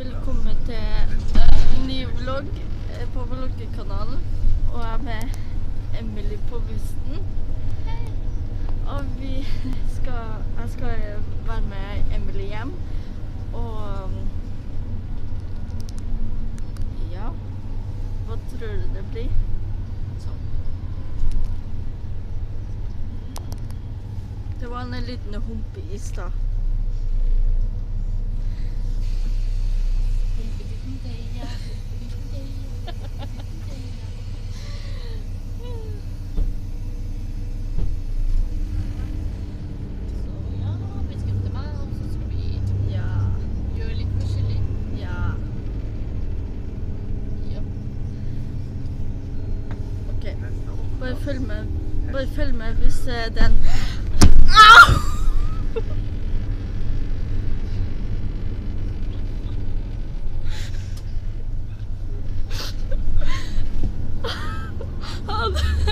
Velkommen til en ny vlogg på vloggekanalen. Og jeg er med Emily på bussen. Og jeg skal være med Emily hjem. Og ja, hva tror du det blir? Sånn. Det var en liten hump i stad. Bare følg med hvis den... Au! Ha det!